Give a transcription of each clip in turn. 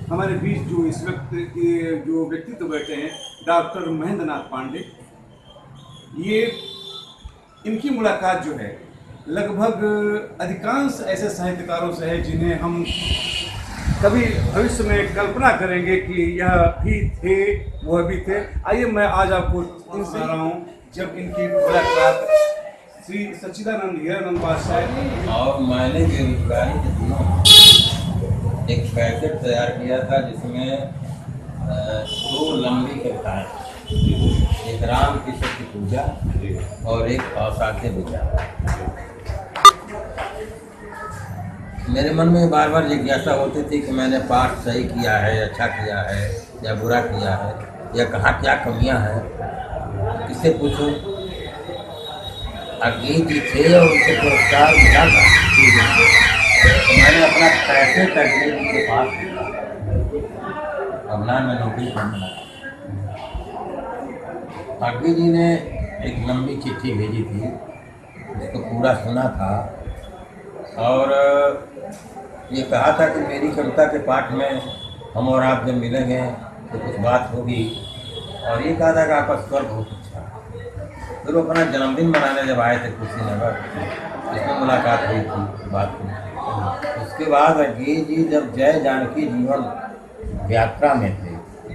हमारे बीच जो इस वक्त के जो व्यक्तित्व बैठे हैं, डॉक्टर महेंद्र नाथ पांडे, ये इनकी मुलाकात जो है लगभग अधिकांश ऐसे साहित्यकारों से है जिन्हें हम कभी भविष्य में कल्पना करेंगे कि यह भी थे, वह भी थे। आइए मैं आज आपको इनसे रहा हूँ जब इनकी मुलाकात श्री सच्चिदानंद हीरानंद बादशाह। और मैंने बेरोजगारी के दिनों एक पैकेट तैयार किया था जिसमें 2 लंबी कविताएं, एक राम की शक्ति पूजा और एक असाध्य विचार। मेरे मन में बार बार जिज्ञासा होती थी कि मैंने पाठ सही किया है, अच्छा किया है या बुरा किया है, या कहाँ क्या कमियां हैं, किससे पूछूं। अज्ञे जी थे और उनसे पुरस्कार मिला था। तो मैंने अपना पैसे अज्ञे जी के पास अब ना मैं नौकरी करने लगा। अज्ञे जी ने एक लंबी चिट्ठी भेजी थी, उसको पूरा सुना था और ये कहा था कि मेरी कविता के पाठ में हम और आप जब मिलेंगे तो कुछ बात होगी, और ये कहा था कि आपका स्वर बहुत अच्छा है। फिर वो अपना जन्मदिन मनाने जब आए थे कुशीनगर, इसमें मुलाकात हुई थी, बात हुई। उसके बाद अज्ञे जी जब जय जानकी जीवन यात्रा में थे,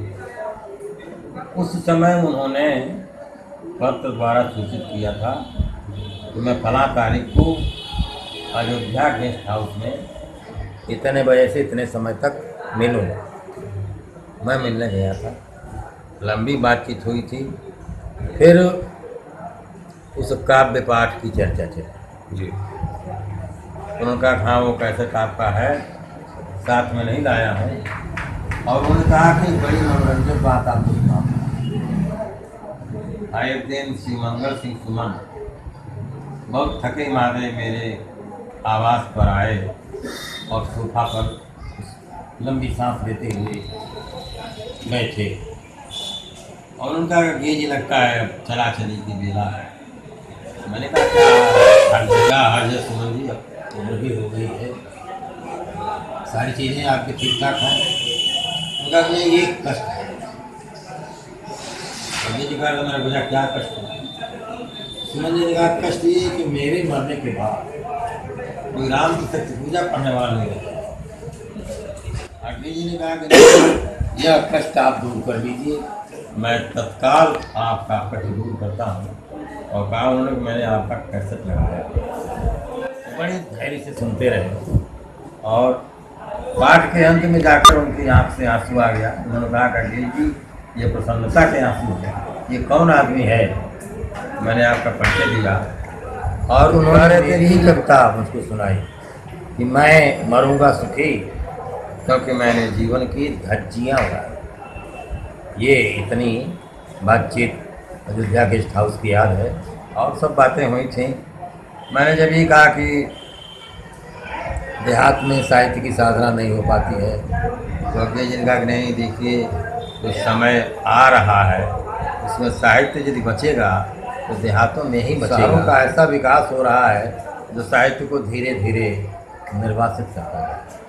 उस समय उन्होंने पत्र द्वारा सूचित किया था कि मैं फलां तारीख को अयोध्या गेस्ट हाउस में इतने बजे से इतने समय तक मिलूँगा। मैं मिलने गया था, लंबी बातचीत हुई थी। फिर उस काव्य पाठ की चर्चा चली जी। उन्होंने कहा हाँ वो कैसे काव्य है, साथ में नहीं लाया है। और उन्होंने कहा कि बड़ी मनोरंजक बात आपको सुनाऊँ। एक दिन श्री मंगल सिंह सुमन बहुत थके मारे मेरे आवास पर आए और सोफा पर लंबी सांस लेते हुए बैठे और उनका गेज लगता है अब चला चली की बेला है। मैंने कहा क्या हर जगह हर जगह सुमन जी अब उम्र भी हो गई है, सारी चीज़ें आपके ठीक ठाक हैं। उनका मैं ये कष्ट है। अभी जी कहा मेरा गुजरा क्या कष्ट है। सुमन जी ने कहा कष्ट ये कि मेरे मरने के बाद कोई राम की शक्ति पूजा पढ़ने वाला नहीं रहता। अग्नि जी ने कहा कि यह कष्ट आप दूर कर लीजिए, मैं तत्काल आपका कष्ट दूर करता हूँ। और कहा उन्होंने मैंने आपका कैसेट लगाया। बड़े धैर्य से सुनते रहे और पाठ के अंत में जाकर उनकी आँख से आंसू आ गया। उन्होंने कहा अग्नि जी ये प्रसन्नता के आंसू है, ये कौन आदमी है। मैंने आपका परिचय दिया और उन्होंने मेरी ही कविता मुझको सुनाई कि मैं मरूंगा सुखी क्योंकि मैंने जीवन की धज्जियाँ उड़ाई। ये इतनी बातचीत अयोध्या गेस्ट हाउस की याद है और सब बातें हुई थी। मैंने जब ये कहा कि देहात में साहित्य की साधना नहीं हो पाती है तो अगले जिनका नहीं देखिए तो समय आ रहा है, इसमें साहित्य यदि बचेगा तो देहातों में ही बचेगा। शहरों का ऐसा विकास हो रहा है जो साहित्य को धीरे धीरे निर्वासित करता है।